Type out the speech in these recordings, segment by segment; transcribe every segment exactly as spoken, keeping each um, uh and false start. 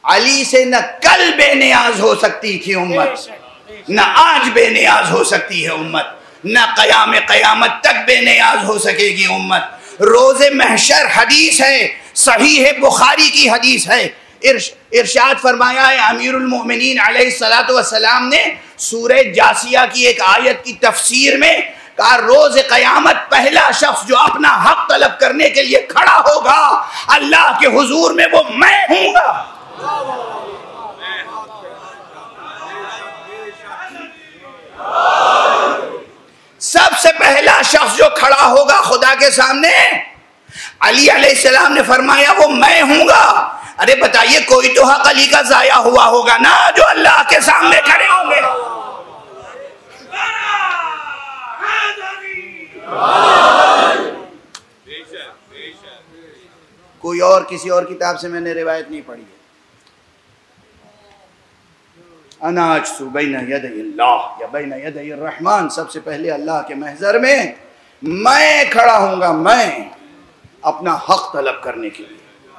अली से न कल बेनियाज हो सकती थी उम्मत, न आज बेनियाज हो सकती है उम्मत, न क़याम क़यामत तक बेनियाज हो सकेगी उम्मत। रोज़े महशर हदीस है, सही है, बुखारी की हदीस है। इर्श, इरशाद फरमाया है अमीरुल मोमिनीन अलैहिस्सलातु वस्सलाम ने सूरह जासिया की एक आयत की तफसीर में कहा, रोज़ क़यामत पहला शख्स जो अपना हक तलब करने के लिए खड़ा होगा अल्लाह के हुजूर में, वो मैं हूँगा। सबसे पहला शख्स जो खड़ा होगा खुदा के सामने, अली अलैहिस्सलाम ने फरमाया वो मैं हूँगा। अरे बताइए, कोई तो हक अली का जाया हुआ होगा ना जो अल्लाह के सामने खड़े होंगे। कोई और किसी और किताब से मैंने रिवायत नहीं पढ़ी है। अनाज बैना यदैल्लाह या बैना यदै रहमान, सबसे पहले अल्लाह के महजर में मैं खड़ा हूँगा, मैं अपना हक तलब करने के लिए।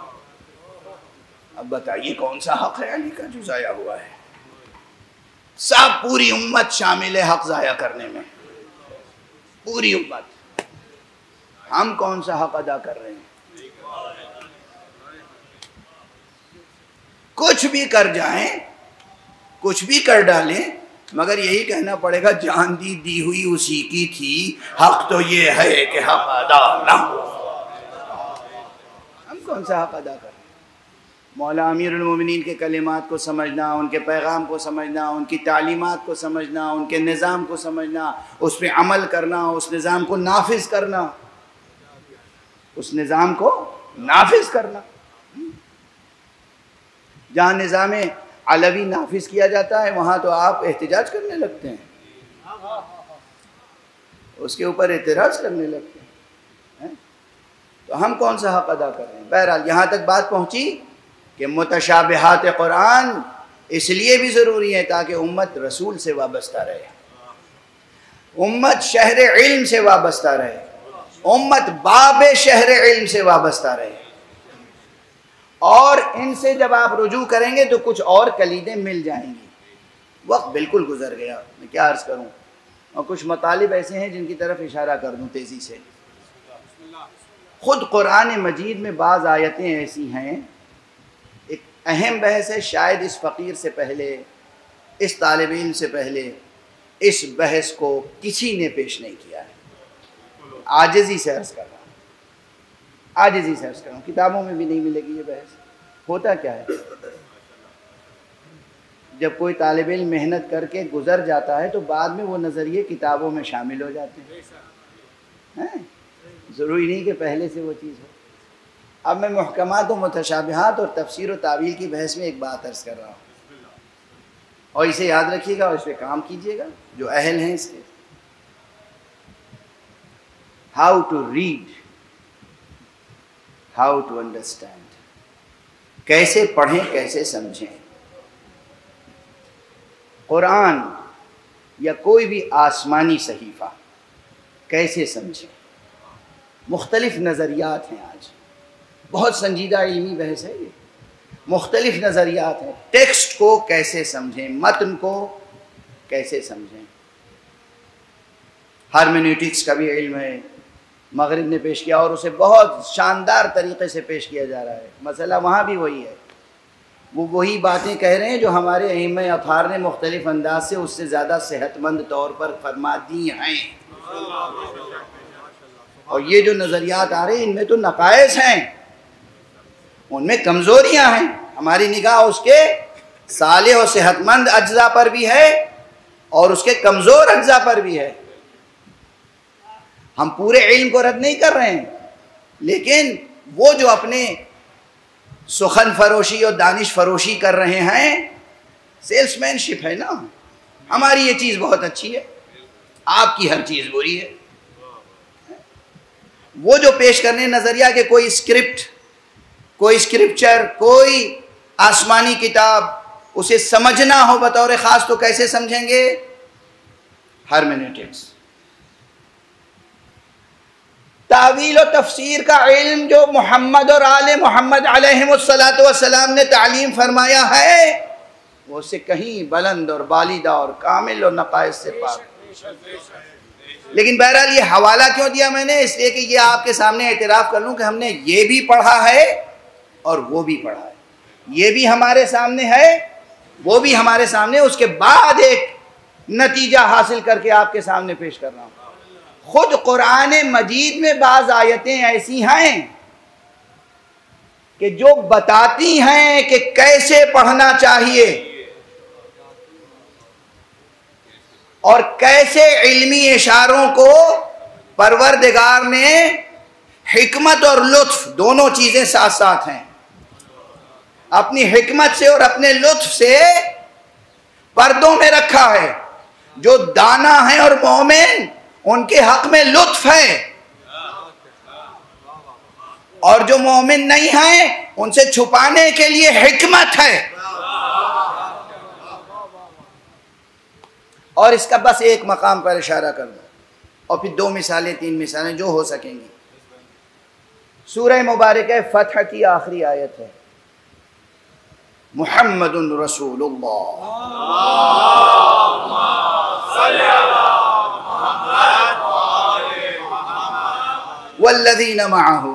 अब बताइए कौन सा हक है अली का जो जाया हुआ है? सब पूरी उम्मत शामिल है हक जाया करने में, पूरी उम्मत। हम कौन सा हक अदा कर रहे हैं? कुछ भी कर जाएं, कुछ भी कर डालें, मगर यही कहना पड़ेगा जान दी दी हुई उसी की थी, हक तो ये है कि हक अदा ना हो। हम कौन सा हक अदा कर रहे हैं? मौला अमीरुल मोमिनीन के कलिमात को समझना, उनके पैगाम को समझना, उनकी तालीमात को समझना, उनके निज़ाम को समझना, उस पर अमल करना, उस निज़ाम को नाफिज करना, उस निज़ाम को नाफिज करना। जहाँ निज़ाम अलवी नाफिज किया जाता है वहाँ तो आप एहतिजाज करने लगते हैं, उसके ऊपर एतराज़ करने लगते हैं। तो हम कौन सा हक अदा कर रहे हैं? बहरहाल यहाँ तक बात पहुँची कि मुतशाबिहात कुरान इसलिए भी ज़रूरी है ताकि उम्मत रसूल से वाबस्ता रहे, उम्मत शहर इल्म से वाबस्ता रहे, उम्मत बाब शहर इल्म से वाबस्ता रहे। और इनसे जब आप रुजू करेंगे तो कुछ और कलीदें मिल जाएंगी। वक्त बिल्कुल गुजर गया, मैं क्या अर्ज़ करूं, और कुछ मतालिब ऐसे हैं जिनकी तरफ इशारा कर दूं तेज़ी से। ख़ुद कुरान मजीद में बाज़ आयतें ऐसी हैं, एक अहम बहस है, शायद इस फ़कीर से पहले, इस तालिब इल्म से पहले इस बहस को किसी ने पेश नहीं किया है। आजिज़ी से अर्ज़ कर रहा हूँ, आजिज़ी से अर्ज़ कर रहा हूँ, किताबों में भी नहीं मिलेगी ये बहस। होता क्या है, जब कोई तालिब इल्म मेहनत करके गुज़र जाता है तो बाद में वो नज़रिए किताबों में शामिल हो जाते हैं, हैं? ज़रूरी नहीं कि पहले से वो चीज़ हो। अब मैं मुहकमात व मुतशाबिहात और तफसीर व तावील की बहस में एक बात अर्ज़ कर रहा हूँ, और इसे याद रखिएगा और इस पर काम कीजिएगा जो अहल हैं इसके। How to read, how to understand, कैसे पढ़ें, कैसे समझें कुरान या कोई भी आसमानी सहीफ़ा, कैसे समझें। मुख्तलिफ नज़रियात हैं, आज बहुत संजीदा इल्मी बहस है ये, मुख्तलिफ नज़रियात हैं। टेक्स्ट को कैसे समझें, मतन को कैसे समझें। हार्मेन्यूटिक्स का भी इल्म है, मगरिब ने पेश किया और उसे बहुत शानदार तरीक़े से पेश किया जा रहा है। मसला वहाँ भी वही है, वो वही बातें कह रहे हैं जो हमारे अइम्मा अथहार ने मुख्तलिफ अंदाज से उससे ज़्यादा सेहतमंद तौर पर फरमा दी हैं। और ये जो नज़रियात आ रहे हैं इनमें तो नकाइस हैं, उनमें कमज़ोरियाँ हैं। हमारी निगाह उसके साले और सेहतमंद अज्जा पर भी है और उसके कमज़ोर अज्जा पर भी है। हम पूरे इल्म को रद्द नहीं कर रहे हैं, लेकिन वो जो अपने सुखन फरोशी और दानिश फरोशी कर रहे हैं, सेल्समैनशिप है ना। हमारी ये चीज़ बहुत अच्छी है, आपकी हर चीज़ बुरी है। वो जो पेश करने नज़रिया के कोई स्क्रिप्ट, कोई स्क्रिप्चर, कोई आसमानी किताब, उसे समझना हो बतौर ख़ास तो कैसे समझेंगे? हर्मेनेटिक्स। तावील और तफसीर का इल्म जो मोहम्मद और आले मोहम्मद अलैहिमुस्सलातु वस्सलाम ने तालीम फरमाया है, वो उससे कहीं बुलंद और बालिदा और कामिल और नकाइस से पाक। लेकिन बहरहाल ये हवाला क्यों दिया मैंने, इसलिए कि ये आपके सामने एतराफ़ कर लूँ कि हमने ये भी पढ़ा है और वो भी पढ़ा है, ये भी हमारे सामने है, वो भी हमारे सामने, उसके बाद एक नतीजा हासिल करके आपके सामने पेश कर रहा हूँ। खुद कुरान मजीद में बाज़ आयतें ऐसी हैं कि जो बताती हैं कि कैसे पढ़ना चाहिए और कैसे इल्मी इशारों को परवरदिगार ने हिकमत और लुत्फ दोनों चीज़ें साथ साथ हैं, अपनी हिकमत से और अपने लुत्फ से पर्दों में रखा है। जो दाना है और मोमिन उनके हक में लुत्फ है, और जो मोमिन नहीं है उनसे छुपाने के लिए हिकमत है। और इसका बस एक मकाम पर इशारा कर दो और फिर दो मिसालें तीन मिसालें जो हो सकेंगी। सूरह मुबारक फतह की आखिरी आयत है, मुहम्मदुन रसूलुल्लाह वल्लज़ीना मअहू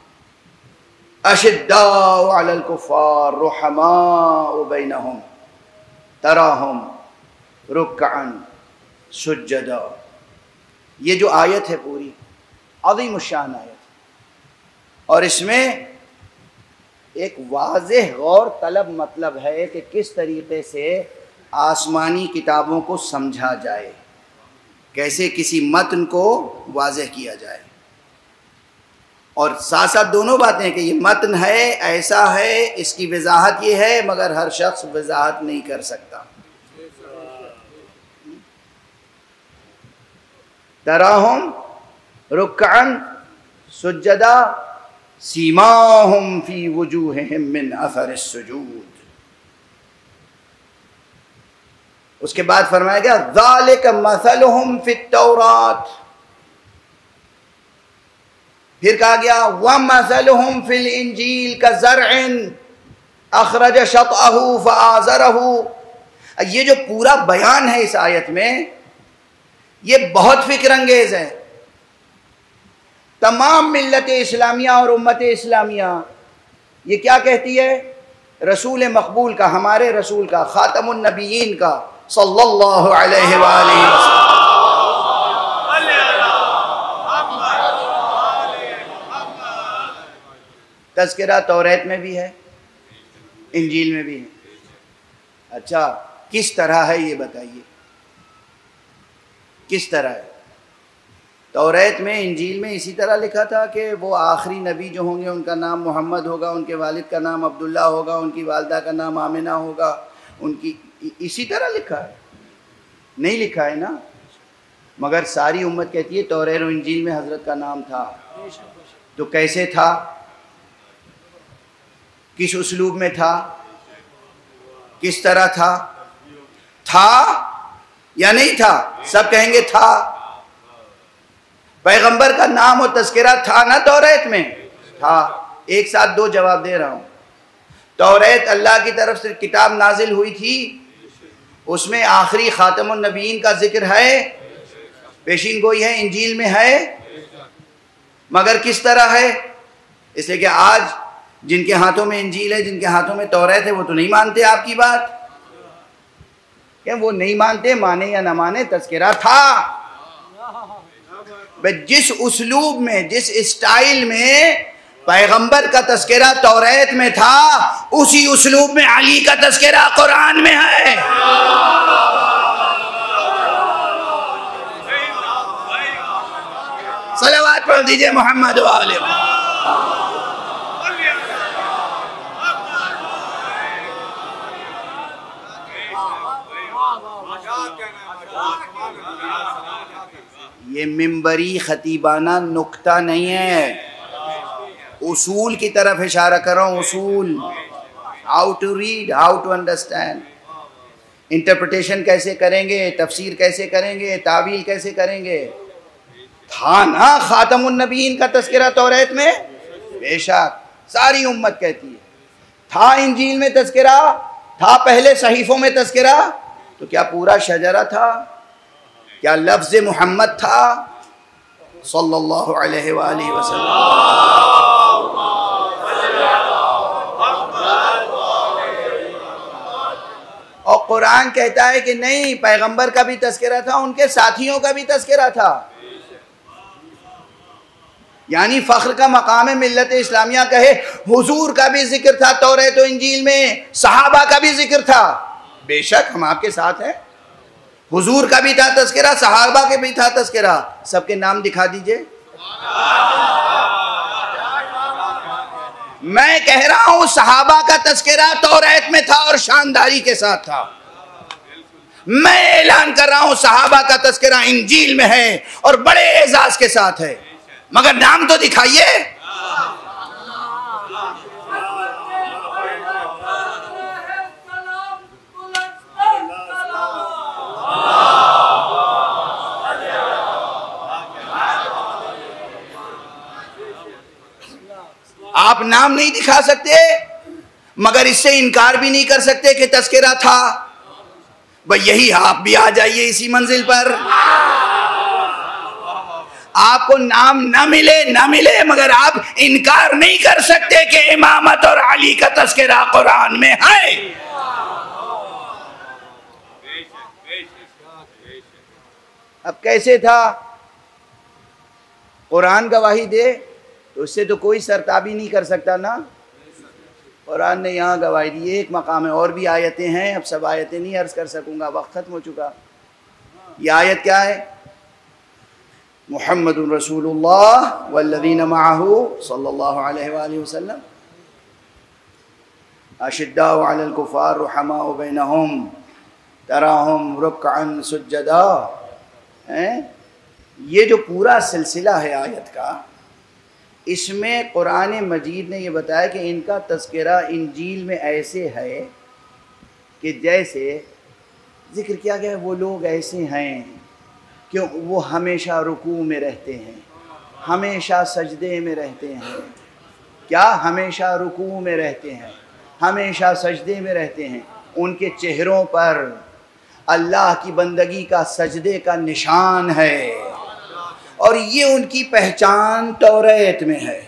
अशिद्दाउ अलल कुफ़्फ़ार रुहमाउ बैनहुम तराहुम रुक्अन सुज्जदा। ये जो आयत है पूरी अज़ीम शान आयत, और इसमें एक वाज़ेह गौर तलब मतलब है कि किस तरीक़े से आसमानी किताबों को समझा जाए, कैसे किसी मतन को वाज़ेह किया जाए। और साथ साथ दोनों बातें कि ये मतन है, ऐसा है, इसकी वजाहत ये है, मगर हर शख्स वजाहत नहीं कर सकता। तराहुम रुक्अन सुज्जदा सीमाहुम फी वजूहिहिम मिन अथरिस सुजूद। उसके बाद फरमाया गया ज़ालिका मसलुहुम फित तौरात। फिर कहा गया व मसलुहुम फिल इंजील का ज़रअन अखरज शतअहु फआज़रहु। ये जो पूरा बयान है इस आयत में, ये बहुत फिक्र अंगेज है। तमाम मिल्लत इस्लामिया और उम्मत इस्लामिया ये क्या कहती है, रसूल मकबूल का, हमारे रसूल का, ख़ातमुन नबिय्यीन का सल्लल्लाहु अलैहि वसल्लम तज़किरा तौरात में भी है, इंजील में भी है। अच्छा, किस तरह है ये बताइए, किस तरह है? तौरात में, इंजील में इसी तरह लिखा था कि वो आखिरी नबी जो होंगे उनका नाम मोहम्मद होगा, उनके वालिद का नाम अब्दुल्ला होगा, उनकी वालदा का नाम आमिना होगा, उनकी इसी तरह लिखा है? नहीं लिखा है ना। मगर सारी उम्मत कहती है तौरात और इंजील में हज़रत का नाम था। तो कैसे था, किस उसलूब में था, किस तरह था? था या नहीं था? सब कहेंगे था। पैगंबर का नाम और तज़किरा था ना तौरात में? था। एक साथ दो जवाब दे रहा हूँ। तौरात अल्लाह की तरफ से किताब नाजिल हुई थी, उसमें आखिरी ख़ातमुन नबीयीन का जिक्र है, पेशीन गोई है, इंजील में है, मगर किस तरह है? इसलिए कि आज जिनके हाथों में इंजील है, जिनके हाथों में तौरात है, वो तो नहीं मानते आपकी बात। क्या वो नहीं मानते? माने या ना माने, तज़किरा था। जिस उसलूब में, जिस स्टाइल में पैगंबर का तज़किरा तौरात में था, उसी उसलूब में अली का तज़किरा कुरान में है। सलावत पढ़ दीजिए मोहम्मद व आले। ये मिंबरी खतीबाना नुक्ता नहीं है, उसूल की तरफ इशारा कर रहा हूँ। उसूल, how to read, how to understand, interpretation कैसे करेंगे, तफसीर कैसे करेंगे, तावील कैसे करेंगे। था ना खातमुन नबीन का तस्करा तौरात में? बेशक, सारी उम्मत कहती है। था इंजील में तस्करा, था पहले सहीफों में तस्करा, तो क्या पूरा शजरा था? क्या लफ्ज़ मोहम्मद था सल्लल्लाहु अलैहि वसल्लम? और कुरान कहता है कि नहीं, पैगंबर का भी तस्करा था, उनके साथियों का भी तस्करा था। यानी फ़ख्र का मकाम मिल्लत इस्लामिया कहे, हुजूर का भी जिक्र था तौरात और इंजील में, सहाबा का भी जिक्र था। बेशक हम आपके साथ हैं। हुजूर का भी था तस्करा, सहाबा के भी था तस्करा। सबके नाम दिखा दीजिए। मैं कह रहा हूं सहाबा का तस्करा तौरात में था और शानदारी के साथ था। मैं ऐलान कर रहा हूं सहाबा का तस्करा इंजील में है और बड़े एजाज के साथ है, मगर नाम तो दिखाइए। आप नाम नहीं दिखा सकते, मगर इससे इनकार भी नहीं कर सकते कि तस्करा था। भाई यही, आप भी आ जाइए इसी मंजिल पर। आपको नाम ना मिले ना मिले, मगर आप इनकार नहीं कर सकते कि इमामत और अली का तस्करा कुरान में है। अब कैसे था? कुरान गवाही दे तो उससे तो कोई सरताबी नहीं कर सकता ना। कुरान ने यहाँ गवाही दी। एक मकाम है, और भी आयतें हैं, अब सब आयतें नहीं अर्ज कर सकूँगा, वक्त ख़त्म हो चुका। ये आयत क्या है? मुहम्मदुर रसूलुल्लाह वल्लज़ीना मअहू सल्लल्लाहु अलैहि वसल्लम अशिद्दाउ अलल कुफ़ार रुहमाउ बैनहुम तराहुम रुक्अन सुज्जदा। ये जो पूरा सिलसिला है आयत का, इसमें कुरान मजीद ने ये बताया कि इनका तस्करा इंजील में ऐसे है कि जैसे जिक्र किया गया, वो लोग ऐसे हैं कि वो हमेशा रुकू में रहते हैं, हमेशा सजदे में रहते हैं। क्या? हमेशा रुकू में रहते हैं, हमेशा सजदे में रहते हैं। उनके चेहरों पर अल्लाह की बंदगी का, सजदे का निशान है, और ये उनकी पहचान तौरात में है।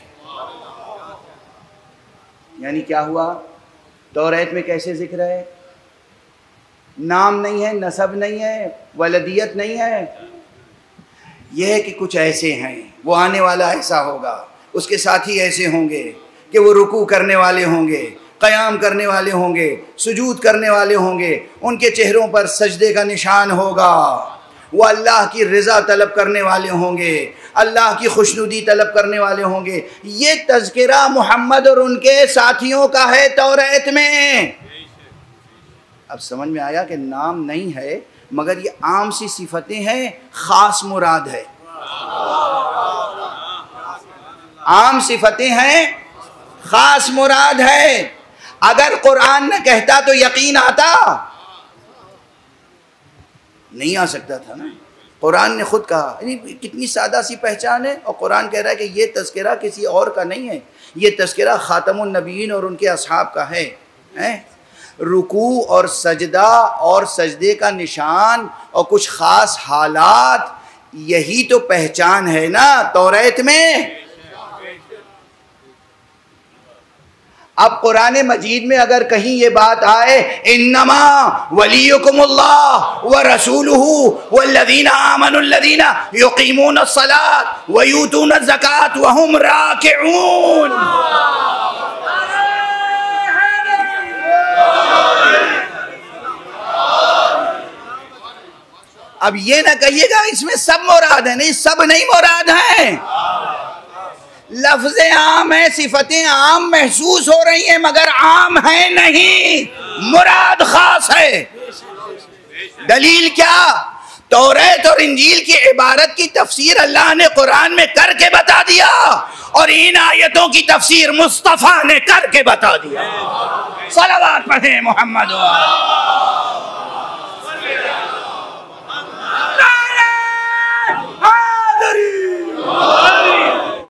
यानी क्या हुआ? तौरात में कैसे जिक्र है? नाम नहीं है, नसब नहीं है, वलदियत नहीं है। यह है कि कुछ ऐसे हैं, वो आने वाला ऐसा होगा, उसके साथी ऐसे होंगे कि वो रुकू करने वाले होंगे, क़याम करने वाले होंगे, सुजूद करने वाले होंगे, उनके चेहरों पर सजदे का निशान होगा। वो अल्लाह की रज़ा तलब करने वाले होंगे, अल्लाह की खुशनुदी तलब करने वाले होंगे। ये तज़किरा मोहम्मद और उनके साथियों का है तौरात में। अब समझ में आया कि नाम नहीं है, मगर ये आम सी सिफतें हैं, ख़ास मुराद है। आम सिफतें हैं, ख़ास मुराद है। अगर कुरान न कहता तो यकीन आता? नहीं आ सकता था ना। कुरान ने खुद कहा, कितनी सादा सी पहचान है, और कुरान कह रहा है कि ये तज़किरा किसी और का नहीं है, ये तज़किरा ख़ातमुन नबीयीन और उनके असहाब का है, है? रुकू और सजदा और सजदे का निशान और कुछ ख़ास हालात, यही तो पहचान है ना तौरात में। अब कुरान मजीद में अगर कहीं ये बात आए, इन्नमा वलियुकुमुल्लाह व रसूलुहु वल्लज़ीना आमनुल्लज़ीना युक़ीमूनस्सलात व यूतूनज़्ज़कात व हुम राकिऊन। अब ये ना कहिएगा इसमें सब मुराद है, नहीं, सब नहीं मुराद है। लफ्ज़ आम है, सिफतें आम महसूस हो रही हैं, मगर आम है नहीं, मुराद खास है। दलील क्या? तौरात और इंजील की इबारत की तफसीर अल्लाह ने कुरान में करके बता दिया, और इन आयतों की तफसीर मुस्तफ़ा ने करके बता दिया। सलावत पढ़े मोहम्मद। नारे हैदरी। मोहम्मद